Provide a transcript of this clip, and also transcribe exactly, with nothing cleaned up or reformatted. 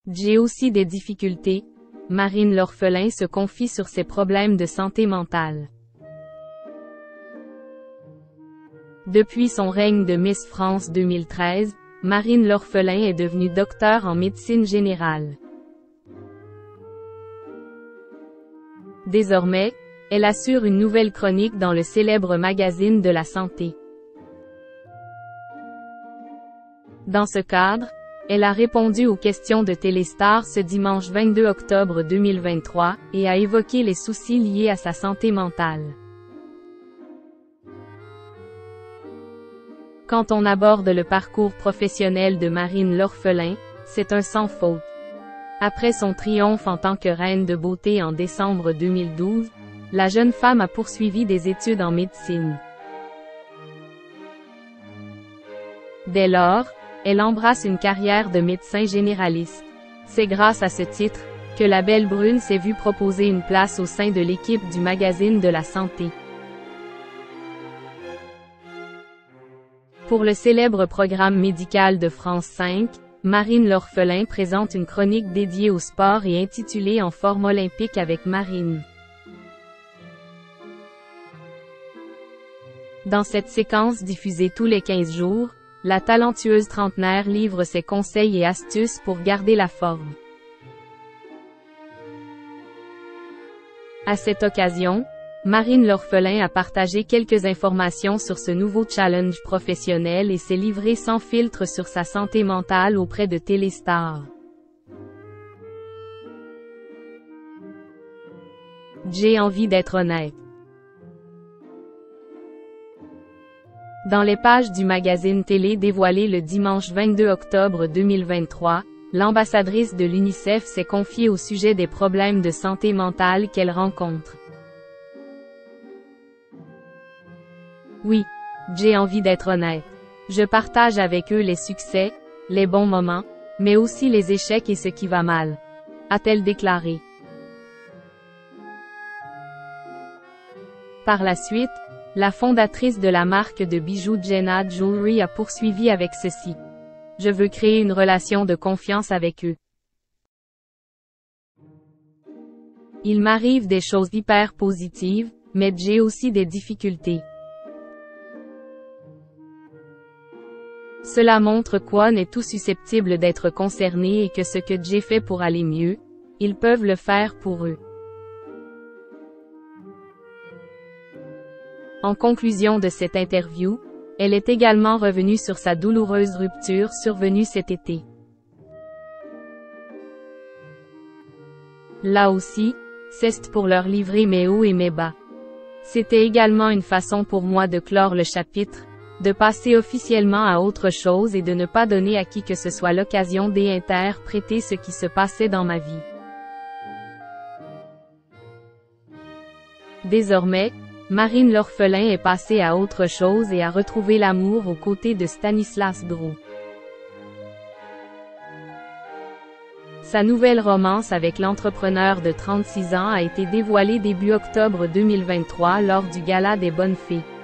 J'ai aussi des difficultés. Marine l'orphelin se confie sur ses problèmes de santé mentale. Depuis son règne de Miss France deux mille treize, Marine l'orphelin est devenue docteure en médecine générale. Désormais, elle assure une nouvelle chronique dans le célèbre magazine de la santé. Dans ce cadre, elle a répondu aux questions de Téléstar ce dimanche vingt-deux octobre deux mille vingt-trois, et a évoqué les soucis liés à sa santé mentale. Quand on aborde le parcours professionnel de Marine l'orphelin, c'est un sans faute. Après son triomphe en tant que reine de beauté en décembre deux mille douze, la jeune femme a poursuivi des études en médecine. Dès lors, elle embrasse une carrière de médecin généraliste. C'est grâce à ce titre que la belle brune s'est vue proposer une place au sein de l'équipe du magazine de la santé. Pour le célèbre programme médical de France cinq, Marine l'orphelin présente une chronique dédiée au sport et intitulée En forme olympique avec Marine. Dans cette séquence diffusée tous les quinze jours, la talentueuse trentenaire livre ses conseils et astuces pour garder la forme. À cette occasion, Marine l'orphelin a partagé quelques informations sur ce nouveau challenge professionnel et s'est livrée sans filtre sur sa santé mentale auprès de Téléstar. J'ai envie d'être honnête. Dans les pages du magazine télé dévoilé le dimanche vingt-deux octobre deux mille vingt-trois, l'ambassadrice de l'UNICEF s'est confiée au sujet des problèmes de santé mentale qu'elle rencontre. Oui, j'ai envie d'être honnête. Je partage avec eux les succès, les bons moments, mais aussi les échecs et ce qui va mal, a-t-elle déclaré. Par la suite, la fondatrice de la marque de bijoux Jenna Jewelry a poursuivi avec ceci. Je veux créer une relation de confiance avec eux. Il m'arrive des choses hyper positives, mais j'ai aussi des difficultés. Cela montre qu'on est tous susceptibles d'être concernés et que ce que j'ai fait pour aller mieux, ils peuvent le faire pour eux. En conclusion de cette interview, elle est également revenue sur sa douloureuse rupture survenue cet été. Là aussi, c'est pour leur livrer mes hauts et mes bas. C'était également une façon pour moi de clore le chapitre, de passer officiellement à autre chose et de ne pas donner à qui que ce soit l'occasion d'interpréter ce qui se passait dans ma vie. Désormais, Marine l'orphelin est passée à autre chose et a retrouvé l'amour aux côtés de Stanislas Groth. Sa nouvelle romance avec l'entrepreneur de trente-six ans a été dévoilée début octobre deux mille vingt-trois lors du Gala des Bonnes Fées.